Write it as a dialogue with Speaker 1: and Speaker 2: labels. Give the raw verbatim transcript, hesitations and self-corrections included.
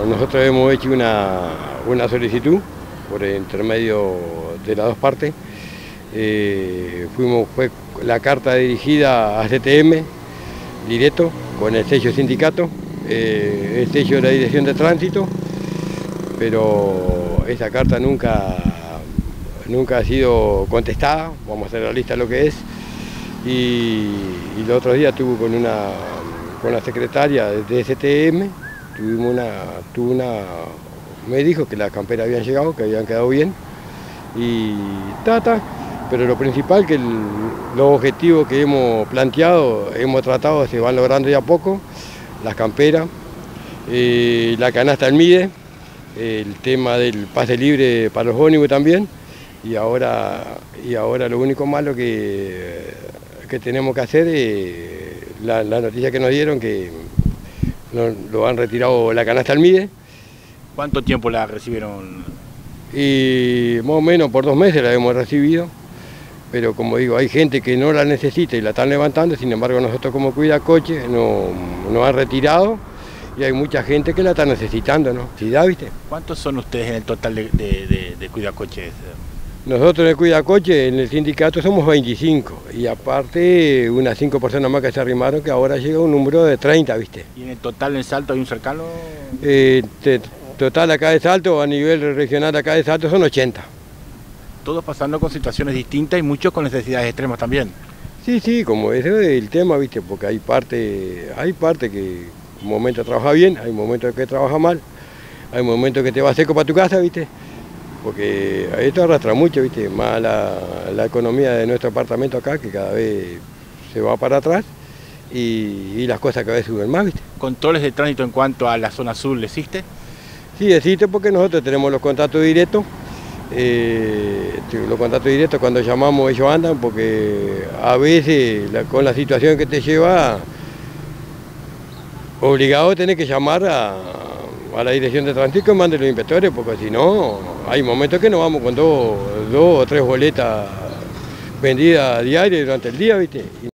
Speaker 1: Nosotros hemos hecho una, una solicitud por el intermedio de las dos partes. Eh, fuimos, fue la carta dirigida a C T M, directo, con el sello sindicato, eh, el sello de la Dirección de Tránsito, pero esa carta nunca, nunca ha sido contestada, vamos a hacer la lista de lo que es, y, y el otro día estuve con una, con la secretaria de C T M, tuvimos una, tuve una, me dijo que las camperas habían llegado, que habían quedado bien, y tata, pero lo principal que el, los objetivos que hemos planteado, hemos tratado, se van logrando ya a poco, las camperas, eh, la canasta del MIDE, el tema del pase libre para los ómnibus también, y ahora, y ahora lo único malo que, que tenemos que hacer es la, la noticia que nos dieron que no, lo han retirado la canasta del MIDE.
Speaker 2: ¿Cuánto tiempo la recibieron?
Speaker 1: Y más o menos por dos meses la hemos recibido, pero como digo, hay gente que no la necesita y la están levantando, sin embargo nosotros como Cuidacoche no, nos han retirado y hay mucha gente que la está necesitando, ¿no? ¿Sí da, viste?
Speaker 2: ¿Cuántos son ustedes en el total de, de, de, de Cuidacoches?
Speaker 1: Nosotros en el Cuidacoche, en el sindicato, somos veinticinco y aparte unas cinco personas más que se arrimaron, que ahora llega un número de treinta, ¿viste?
Speaker 2: ¿Y en el total en Salto hay un cercano?
Speaker 1: Eh, te, total acá de Salto, a nivel regional acá de Salto, son ochenta.
Speaker 2: Todos pasando con situaciones distintas y muchos con necesidades extremas también.
Speaker 1: Sí, sí, como ese es el tema, ¿viste? Porque hay parte, hay parte que un momento trabaja bien, hay momentos que trabaja mal, hay momentos que te vas seco para tu casa, ¿viste? Porque esto arrastra mucho, ¿viste? Más la, la economía de nuestro apartamento acá, que cada vez se va para atrás y, y las cosas cada vez suben más, ¿viste?
Speaker 2: ¿Controles de tránsito en cuanto a la zona azul existe?
Speaker 1: Sí, existe porque nosotros tenemos los contactos directos. Eh, los contactos directos cuando llamamos ellos andan, porque a veces la, con la situación que te lleva, obligado tenés que llamar a, a la dirección de tránsito que mande los inspectores, porque si no, hay momentos que nos vamos con dos, dos o tres boletas vendidas diarias durante el día, ¿viste? Y